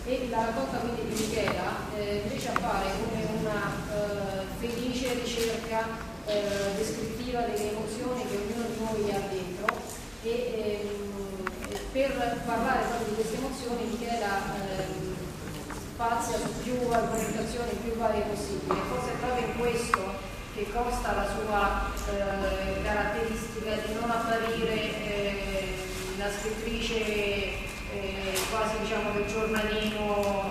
e la raccolta quindi di Michela invece appare come una felice ricerca descrittiva delle emozioni che ognuno di noi ha dentro e per parlare proprio di queste emozioni Michela spazia su più argomentazioni più varie possibili. Forse è proprio in questo che consta la sua caratteristica di non apparire la scrittrice quasi diciamo del giornalino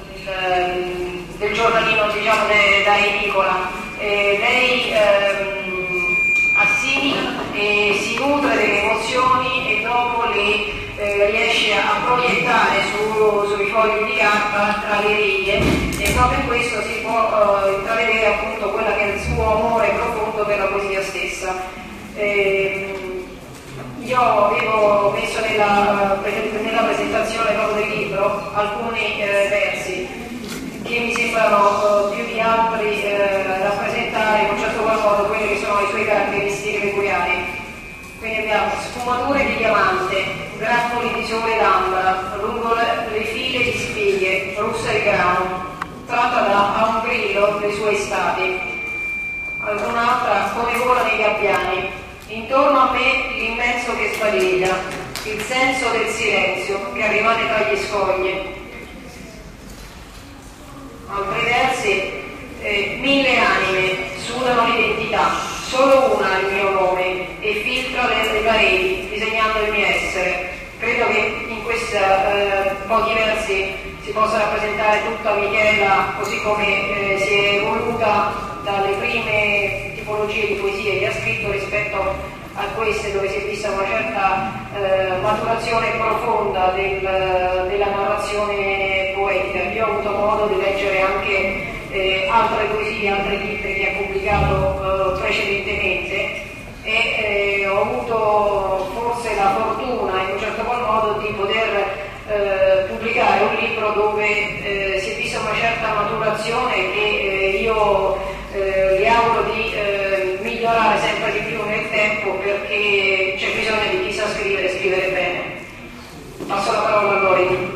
diciamo da edicola. Lei assimila e si nutre delle emozioni e dopo le riesce a proiettare sui fogli di carta tra le righe, e proprio in questo si può intravedere appunto quella che è il suo amore profondo per la poesia stessa. Io avevo messo nella presentazione proprio del libro alcuni versi che mi sembrano più di altri rappresentare in un certo qual modo quelle che sono le sue caratteristiche peculiari. Quindi abbiamo sfumature di diamante, grappoli di sole d'ambra, lungo le file di spighe, russa di grano, tratta da un grillo dei suoi stati, un'altra come volano i gabbiani, intorno a me l'immenso che sbadiglia, il senso del silenzio che arrivate tra gli scogli. Altri versi, 1000 anime sudano l'identità, solo una il mio nome e filtra le pareti disegnando il mio essere. Credo che in questi pochi versi si possa rappresentare tutta Michela così come si è evoluta dalle prime tipologie di poesie che ha scritto rispetto a queste dove si è vista una certa maturazione profonda della narrazione poetica. Io ho avuto modo di leggere anche altre poesie, altri libri che ha pubblicato precedentemente e ho avuto forse la fortuna in un certo qual modo di poter pubblicare un libro dove si è vista una certa maturazione che io vi auguro di migliorare sempre di più nel tempo, perché c'è bisogno di chi sa scrivere e scrivere bene. Passo la parola a Lori.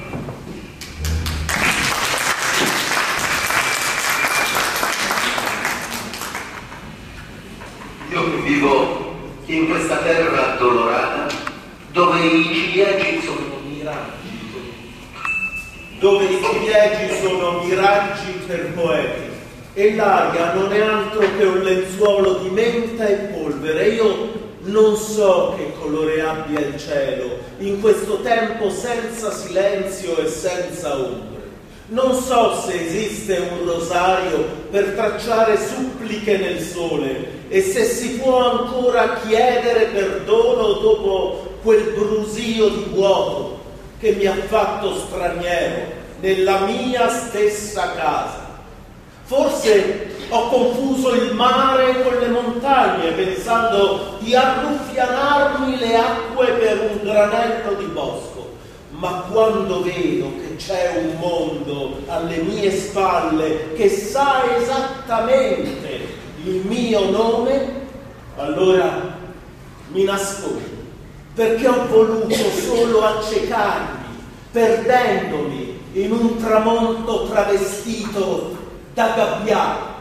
Io che vivo in questa terra addolorata, dove i ciliegi sono miraggi, dove i ciliegi sono miraggi per poeti, e l'aria non è altro che un lenzuolo di menta e polvere. Io non so che colore abbia il cielo in questo tempo senza silenzio e senza ombre. Non so se esiste un rosario per tracciare suppliche nel sole e se si può ancora chiedere perdono dopo quel brusio di vuoto che mi ha fatto straniero nella mia stessa casa. Forse ho confuso il mare con le montagne pensando di arruffianarmi le acque per un granello di bosco, ma quando vedo che c'è un mondo alle mie spalle che sa esattamente il mio nome, allora mi nascondo, perché ho voluto solo accecarmi, perdendomi in un tramonto travestito da gabbiano.